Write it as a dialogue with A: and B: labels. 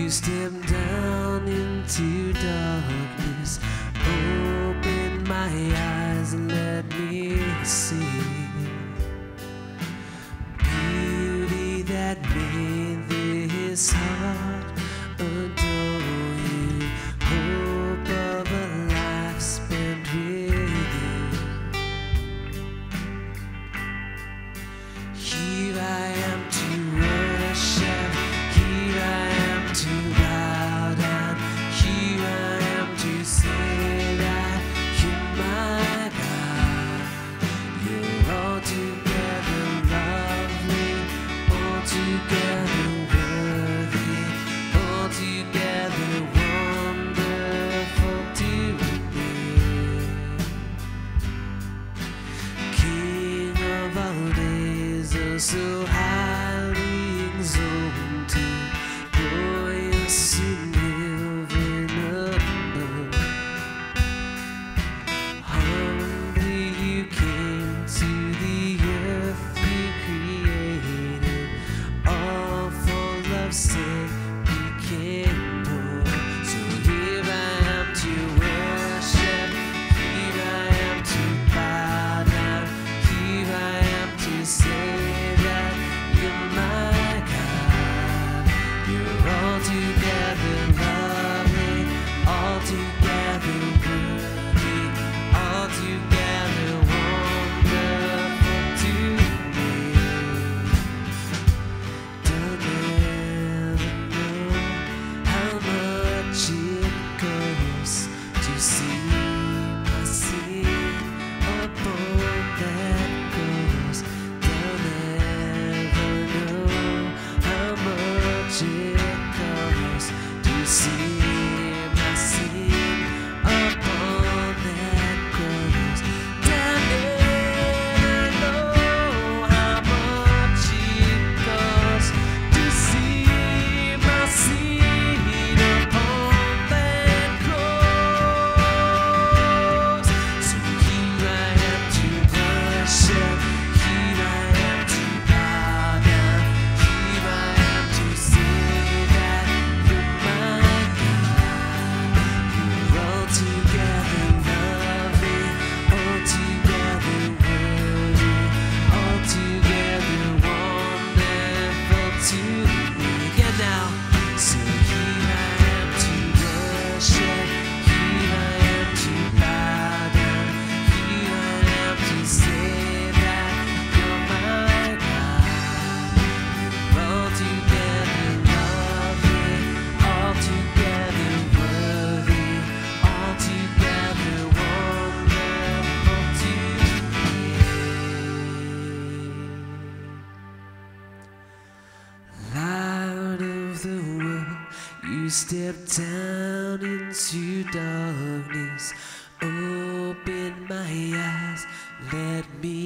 A: You step down into darkness, open my eyes and let me see beauty that made this heart adore you, hope of a life spent with you. Here I am to worship, here I am to bow down, here I am to say that you're my God. You're altogether lovely, altogether worthy, altogether wonderful to me. King of all days, oh so highly exalted, glorious in heaven above. Humbly you came to the earth you created, all for love's sake became poor. So here I am to worship, here I am to bow down, here I am to say that you're my God. You're altogether lovely, altogether worthy, altogether wonderful to me. Don't ever know how much it costs to see my sin upon that cross. Don't ever know how much it costs to see my sin upon that cross. Don't ever know how much it costs to see my sin upon that cross. So here I am to worship, here I am to bow down, here I am to say that you're my God. You're altogether lovely, altogether worthy, altogether wonderful to me. Again now. So here I am to worship, here I am to bow down, here I am to say that you're my God. You're altogether lovely, altogether worthy, altogether wonderful to me. Light of the world, you step down into darkness, open my eyes, let me